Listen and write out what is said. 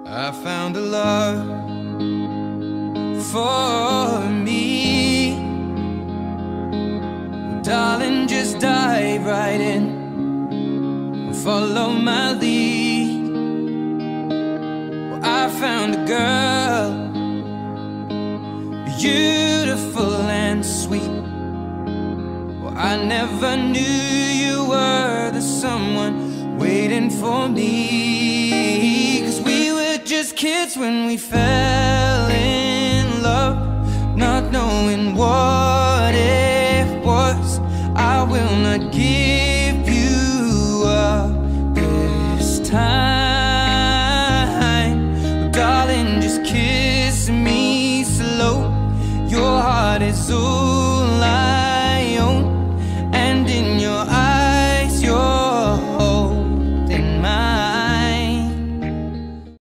I found a love for me. Well, darling, just dive right in and follow my lead. Well, I found a girl, beautiful and sweet. Well, I never knew you were the someone waiting for me. 'Cause we were just kids when we fell in love, not knowing what it was. I will not give you up this time. Darling, just kiss me slow. Your heart is over.